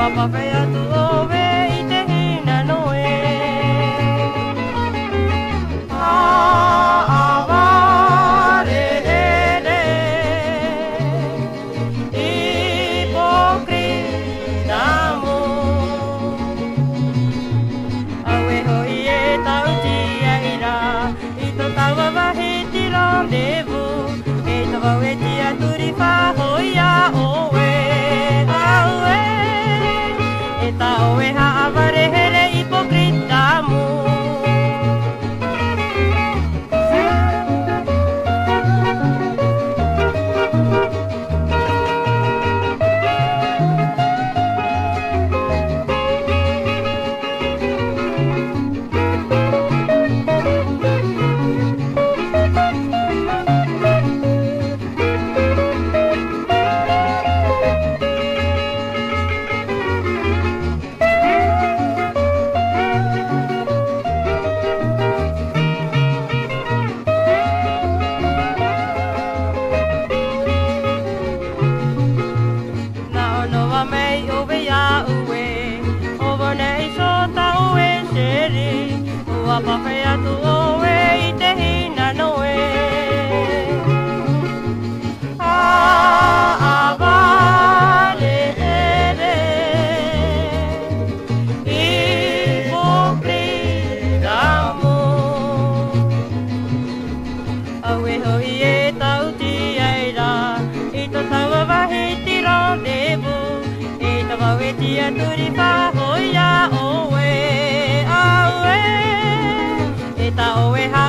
Papaya tu ove I te hina noe Avare re Hipocrita mo Awe hoi e tau tia ira I to taua wahi ti rendezvous E to wau e tia turi whahoi a oe Aue E ta oe ha avare here hipocrita mo Papaya tu oe I te hina noe Avare re Hipocrita mo Aue hoi e tau ti aira I to taua wahi ti rendezvous E to wau e tia turi whahoi a oe Aue Ta oe ha